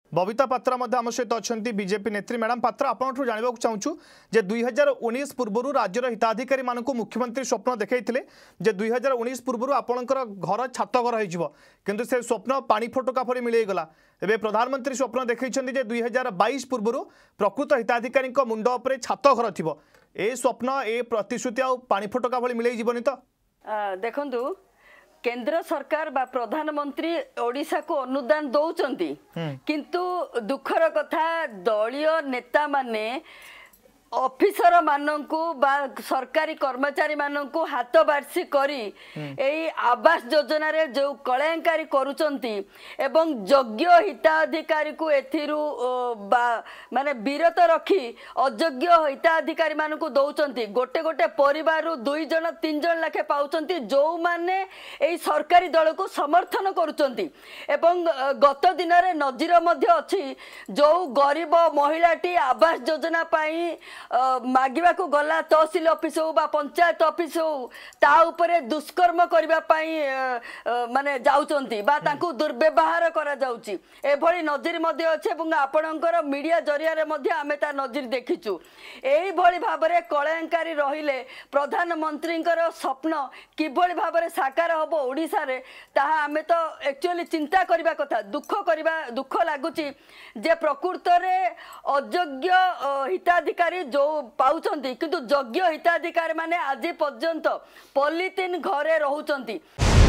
बबिता पात्रा आम सहित अच्छा बीजेपी नेत्री मैडम पात्र आपठ जानवा चाहूँ जे 2019 पूर्व राज्यर हिताधिकारी मानक मुख्यमंत्री स्वप्न देखते जे 2019 पूर्व आपणकर घर छात घर हो से स्वप्न पानी फटका फरी मिलगला एवं प्रधानमंत्री स्वप्न देखते जे 2022 पूर्व प्रकृत हिताधिकारी मुंड उपर छात घर थी ए स्वप्न ए प्रतिश्रुति आ पानी फटका भली मिल जीवनी तो देखु केंद्र सरकार बा प्रधानमंत्री ओडिशा को अनुदान दौरान किंतु दुखर कथा दलीय नेता माने ऑफिसर माननकु बा सरकारी कर्मचारी माननकु हाथ बार्सी करी एई आवास योजना रे जो कलंकारी करूचंती एवं योग्य हिताधिकारी को एथिरु माने विरत रखी अयोग्य हिताधिकारी माननकु दौचंती गोटे गोटे परिवार रु 2 जन 3 जन लाखे पाउचंती जो माने एई सरकारी दल को समर्थन करूचंती एवं गत दिन रे नजीर मध्ये अछि जो गरीब महिलाटी आवास योजना पाई मागिबा को गला तहसील ऑफिस हो बा पंचायत ऑफिस हो ता उपरे दुष्कर्म करबा पई माने जाउचंती बा तांको दुर्व्यवहार करा जाउची एभली नजर मध्ये अछि एवं आपणकर मीडिया जरिया रे मध्ये आमे ता नजर देखिचु एई भली भाबरे कलंकारी रहिले प्रधानमंत्रींकर स्वप्न किभली भाबरे साकार होबो ओडिसा रे ताहा आमे तो एक्चुअली चिंता करबा कथा दुख लागुची जे प्रकृत रे अयोग्य हिताधिकारी जो पाउचंती किंतु योग्य हिताधिकारी माने आज पर्यंत पॉलिथिन घरे रहउचंती।